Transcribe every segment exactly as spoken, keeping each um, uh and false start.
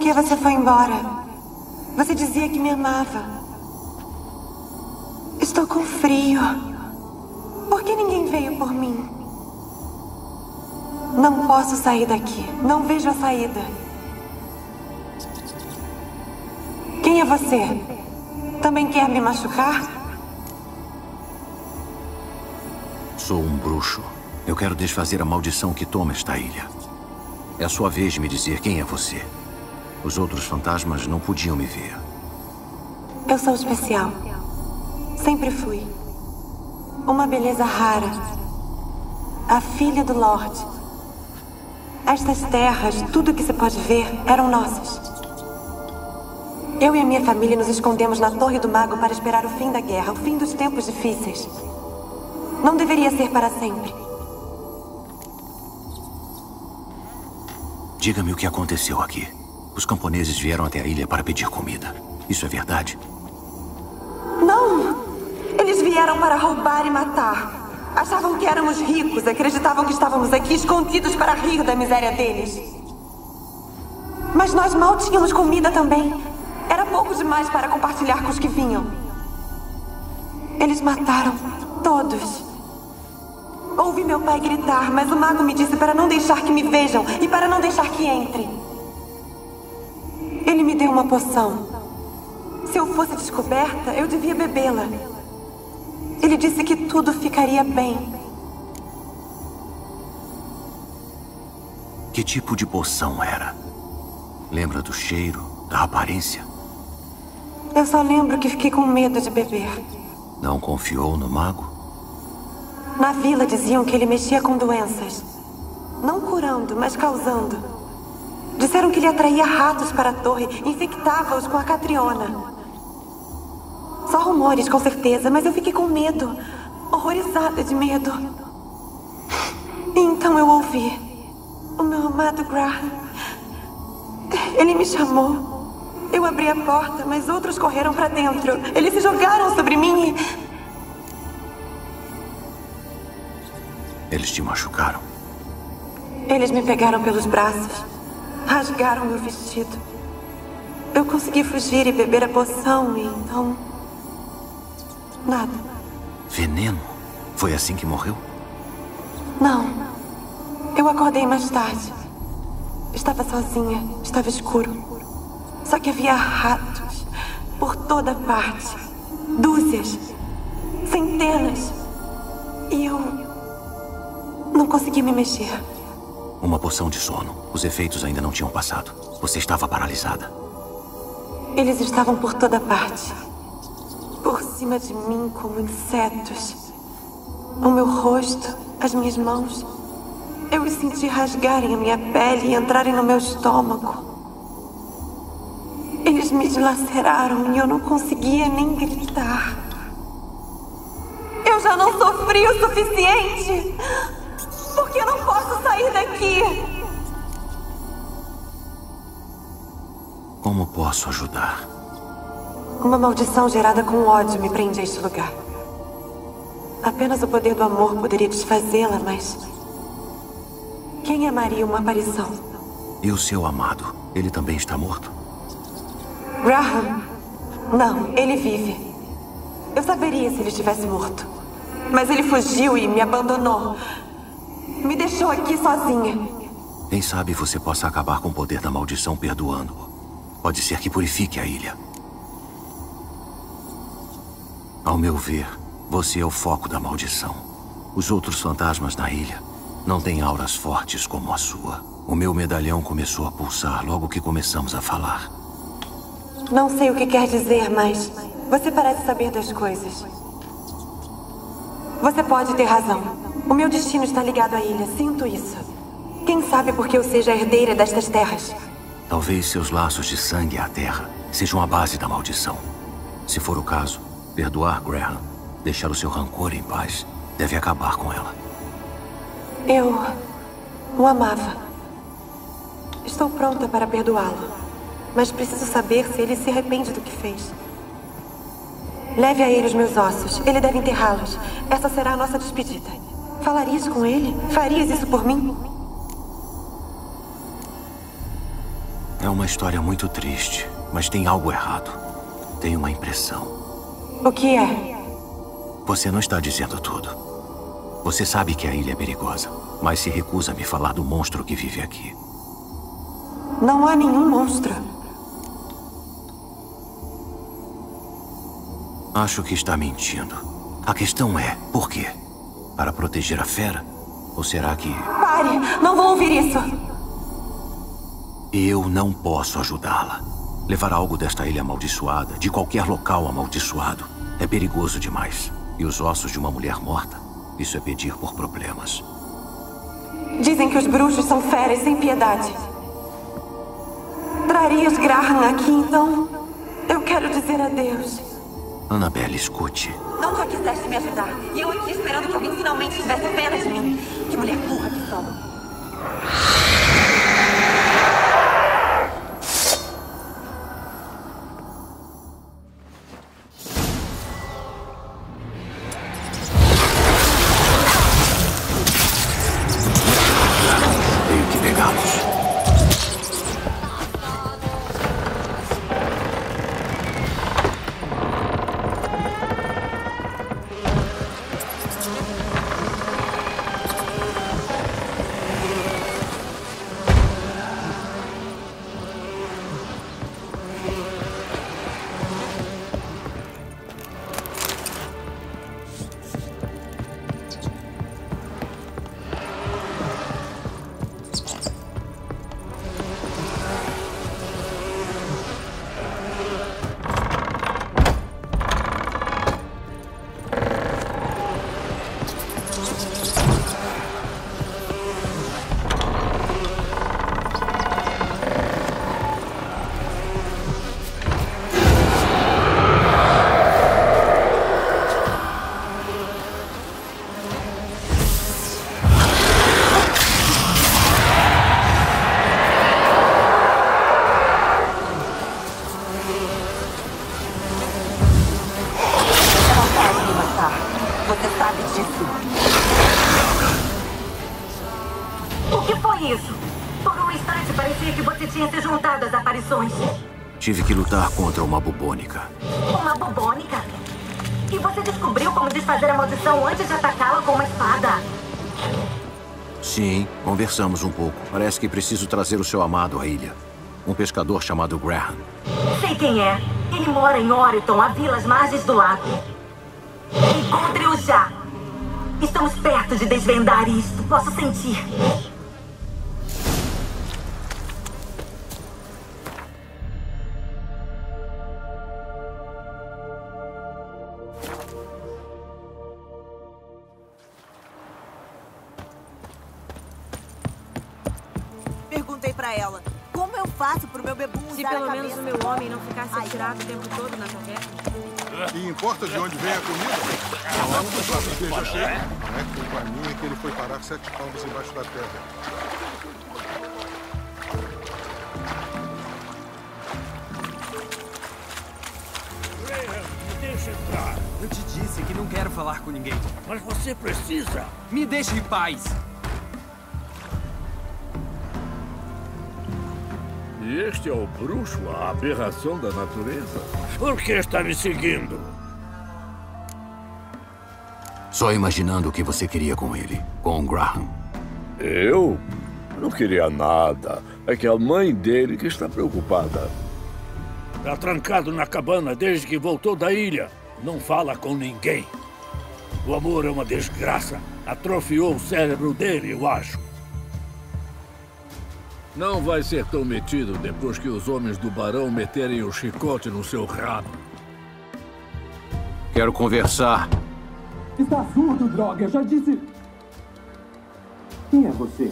que você foi embora? Você dizia que me amava. Estou com frio. Por que ninguém veio por mim? Não posso sair daqui. Não vejo a saída. Quem é você? Também quer me machucar? Sou um bruxo. Eu quero desfazer a maldição que toma esta ilha. É a sua vez de me dizer quem é você. Os outros fantasmas não podiam me ver. Eu sou especial. Sempre fui. Uma beleza rara. A filha do Lorde. Estas terras, tudo que se pode ver, eram nossas. Eu e a minha família nos escondemos na Torre do Mago para esperar o fim da guerra, o fim dos tempos difíceis. Não deveria ser para sempre. Diga-me o que aconteceu aqui. Os camponeses vieram até a ilha para pedir comida. Isso é verdade? Não! Eles vieram para roubar e matar. Achavam que éramos ricos, acreditavam que estávamos aqui escondidos para rir da miséria deles. Mas nós mal tínhamos comida também. Era pouco demais para compartilhar com os que vinham. Eles mataram todos. Ouvi meu pai gritar, mas o mago me disse para não deixar que me vejam e para não deixar que entrem. Ele me deu uma poção. Se eu fosse descoberta, eu devia bebê-la. Ele disse que tudo ficaria bem. Que tipo de poção era? Lembra do cheiro, da aparência? Eu só lembro que fiquei com medo de beber. Não confiou no mago? Na vila diziam que ele mexia com doenças. Não curando, mas causando. Disseram que ele atraía ratos para a torre e infectava-os com a Catriona. Só rumores, com certeza, mas eu fiquei com medo. Horrorizada de medo. E então eu ouvi o meu amado Graham. Ele me chamou. Eu abri a porta, mas outros correram para dentro. Eles se jogaram sobre mim e... Eles te machucaram? Eles me pegaram pelos braços. Rasgaram meu vestido. Eu consegui fugir e beber a poção, e então... nada. Veneno? Foi assim que morreu? Não. Eu acordei mais tarde. Estava sozinha. Estava escuro. Só que havia ratos por toda parte. Dúzias. Centenas. E eu... não consegui me mexer. Uma poção de sono. Os efeitos ainda não tinham passado. Você estava paralisada. Eles estavam por toda parte. Por cima de mim como insetos. O meu rosto, as minhas mãos. Eu os senti rasgarem a minha pele e entrarem no meu estômago. Eles me dilaceraram e eu não conseguia nem gritar. Eu já não sofri o suficiente. Por que eu não posso sair daqui? Como posso ajudar? Uma maldição gerada com ódio me prende a este lugar. Apenas o poder do amor poderia desfazê-la, mas... quem amaria uma aparição? E o seu amado? Ele também está morto? Graham? Não, ele vive. Eu saberia se ele estivesse morto. Mas ele fugiu e me abandonou. Me deixou aqui sozinha. Quem sabe você possa acabar com o poder da maldição perdoando-o. Pode ser que purifique a ilha. Ao meu ver, você é o foco da maldição. Os outros fantasmas na ilha não têm auras fortes como a sua. O meu medalhão começou a pulsar logo que começamos a falar. Não sei o que quer dizer, mas você parece saber das coisas. Você pode ter razão. O meu destino está ligado à ilha, sinto isso. Quem sabe por que eu seja a herdeira destas terras? Talvez seus laços de sangue à terra sejam a base da maldição. Se for o caso, perdoar Graham, deixar o seu rancor em paz, deve acabar com ela. Eu o amava. Estou pronta para perdoá-lo. Mas preciso saber se ele se arrepende do que fez. Leve a ele os meus ossos. Ele deve enterrá-los. Essa será a nossa despedida. Falarias com ele? Farias isso por mim? É uma história muito triste, mas tem algo errado. Tenho uma impressão. O que é? Você não está dizendo tudo. Você sabe que a ilha é perigosa, mas se recusa a me falar do monstro que vive aqui. Não há nenhum monstro. Acho que está mentindo. A questão é, por quê? Para proteger a fera? Ou será que... Pare! Não vou ouvir isso! Eu não posso ajudá-la. Levar algo desta ilha amaldiçoada, de qualquer local amaldiçoado, é perigoso demais. E os ossos de uma mulher morta, isso é pedir por problemas. Dizem que os bruxos são feras sem piedade. Trarias Graham aqui, então? Eu quero dizer adeus. Annabelle, escute. Não já quiseste me ajudar. E eu aqui esperando que alguém finalmente tivesse pena de mim. Que mulher burra que sou. Tenho que pegá-los. Tive que lutar contra uma bubônica. Uma bubônica? E você descobriu como desfazer a maldição antes de atacá-la com uma espada? Sim, conversamos um pouco. Parece que preciso trazer o seu amado à ilha. Um pescador chamado Graham. Sei quem é. Ele mora em Oriton, a vila às margens do lago. Encontre-o já. Estamos perto de desvendar isto. Posso sentir. Perguntei pra ela, como eu faço pro meu bebum usar Se pelo a menos cabeça? o meu homem não ficasse atirado o tempo todo na taverna. E importa de onde vem a comida? Não é um dos nossos beijos cheios. Não é culpa minha que ele foi parar sete palmos embaixo da terra. Graham, me deixa entrar. Eu te disse que não quero falar com ninguém. Mas você precisa. Me deixe em paz. E este é o bruxo, a aberração da natureza? Por que está me seguindo? Só imaginando o que você queria com ele, com o Graham. Eu? Não queria nada. É que a mãe dele que está preocupada. Está trancado na cabana desde que voltou da ilha. Não fala com ninguém. O amor é uma desgraça. Atrofiou o cérebro dele, eu acho. Não vai ser tão metido depois que os homens do barão meterem o chicote no seu rabo. Quero conversar. Está surdo, droga! Já disse... Quem é você?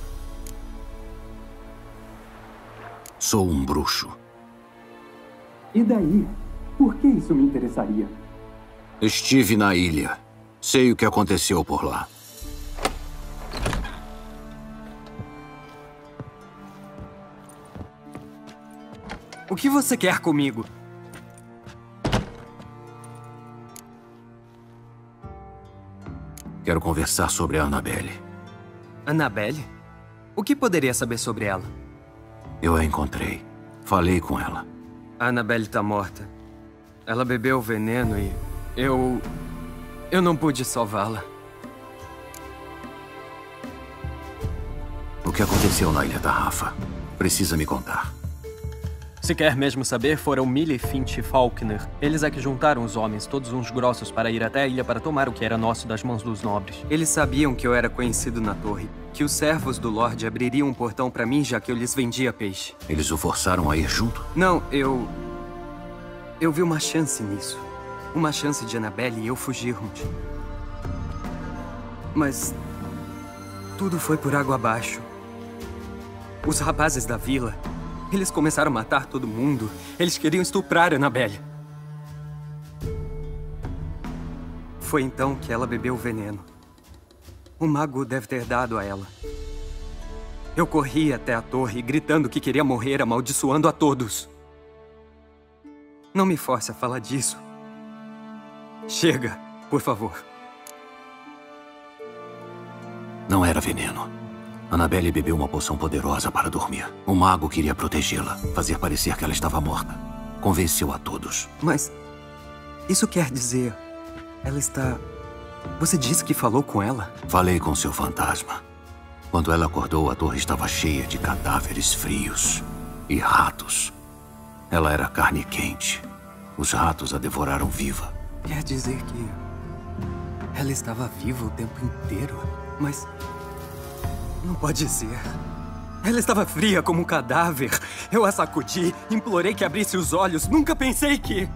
Sou um bruxo. E daí? Por que isso me interessaria? Estive na ilha. Sei o que aconteceu por lá. O que você quer comigo? Quero conversar sobre a Annabelle. Annabelle? O que poderia saber sobre ela? Eu a encontrei. Falei com ela. A Annabelle tá morta. Ela bebeu o veneno e... eu... eu não pude salvá-la. O que aconteceu na Ilha da Rafa? Precisa me contar. Se quer mesmo saber, foram Millie, Finch e Faulkner. Eles é que juntaram os homens, todos uns grossos, para ir até a ilha para tomar o que era nosso das mãos dos nobres. Eles sabiam que eu era conhecido na torre, que os servos do Lorde abririam um portão para mim, já que eu lhes vendia peixe. Eles o forçaram a ir junto? Não, eu... eu vi uma chance nisso. Uma chance de Annabelle e eu fugirmos. Mas... tudo foi por água abaixo. Os rapazes da vila... eles começaram a matar todo mundo. Eles queriam estuprar Annabelle. Foi então que ela bebeu o veneno. O mago deve ter dado a ela. Eu corri até a torre, gritando que queria morrer, amaldiçoando a todos. Não me force a falar disso. Chega, por favor. Não era veneno. Annabelle bebeu uma poção poderosa para dormir. O mago queria protegê-la, fazer parecer que ela estava morta. Convenceu a todos. Mas... isso quer dizer... ela está... você disse que falou com ela? Falei com seu fantasma. Quando ela acordou, a torre estava cheia de cadáveres frios e ratos. Ela era carne quente. Os ratos a devoraram viva. Quer dizer que... ela estava viva o tempo inteiro? Mas... não pode ser. Ela estava fria como um cadáver. Eu a sacudi, implorei que abrisse os olhos. Nunca pensei que...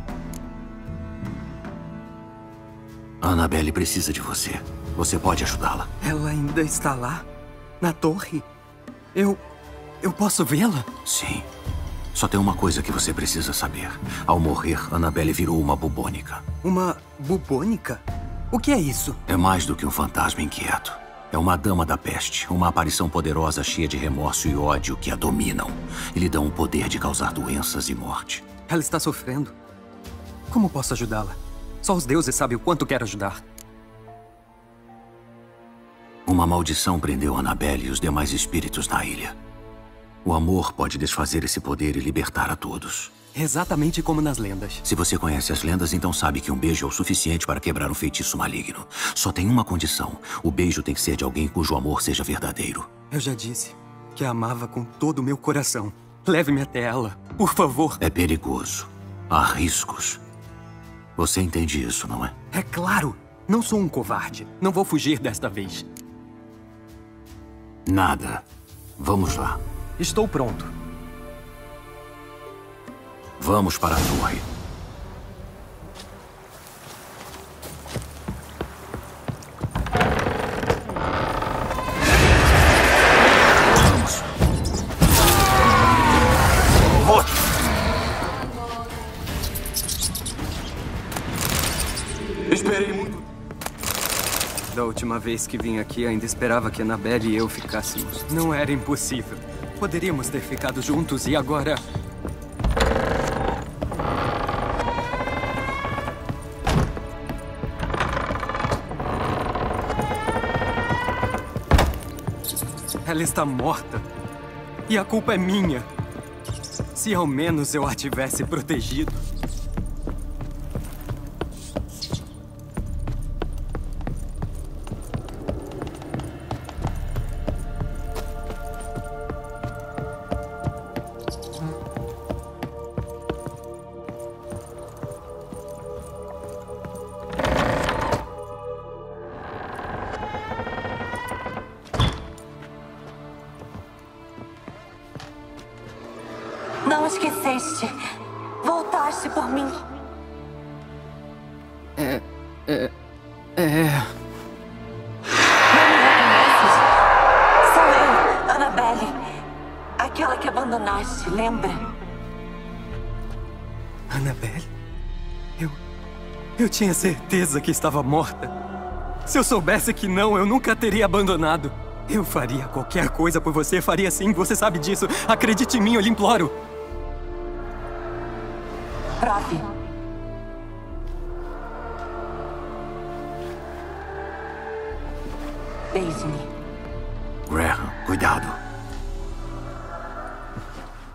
A Annabelle precisa de você. Você pode ajudá-la. Ela ainda está lá? Na torre? Eu... eu posso vê-la? Sim. Só tem uma coisa que você precisa saber. Ao morrer, Annabelle virou uma bubônica. Uma bubônica? O que é isso? É mais do que um fantasma inquieto. É uma dama da peste, uma aparição poderosa cheia de remorso e ódio que a dominam e lhe dão o poder de causar doenças e morte. Ela está sofrendo. Como posso ajudá-la? Só os deuses sabem o quanto quero ajudar. Uma maldição prendeu Annabelle e os demais espíritos na ilha. O amor pode desfazer esse poder e libertar a todos. Exatamente como nas lendas. Se você conhece as lendas, então sabe que um beijo é o suficiente para quebrar um feitiço maligno. Só tem uma condição. O beijo tem que ser de alguém cujo amor seja verdadeiro. Eu já disse que a amava com todo o meu coração. Leve-me até ela, por favor. É perigoso. Há riscos. Você entende isso, não é? É claro. Não sou um covarde. Não vou fugir desta vez. Nada. Vamos lá. Estou pronto. Vamos para a torre. Vamos. Esperei muito. Da última vez que vim aqui, ainda esperava que Annabelle e eu ficássemos. Não era impossível. Poderíamos ter ficado juntos e agora... ela está morta. E a culpa é minha. Se ao menos eu a tivesse protegido. Não esqueceste. Voltaste por mim. É... É... É... Não me reconheces? Sou eu, Annabelle. Aquela que abandonaste, lembra? Annabelle? Eu... Eu tinha certeza que estava morta. Se eu soubesse que não, eu nunca a teria abandonado. Eu faria qualquer coisa por você, faria sim, você sabe disso. Acredite em mim, eu lhe imploro. Prove. Beije-me. Graham, cuidado.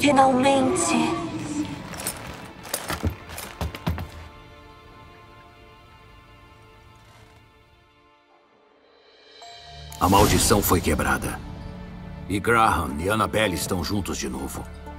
Finalmente. A maldição foi quebrada. E Graham e Annabelle estão juntos de novo.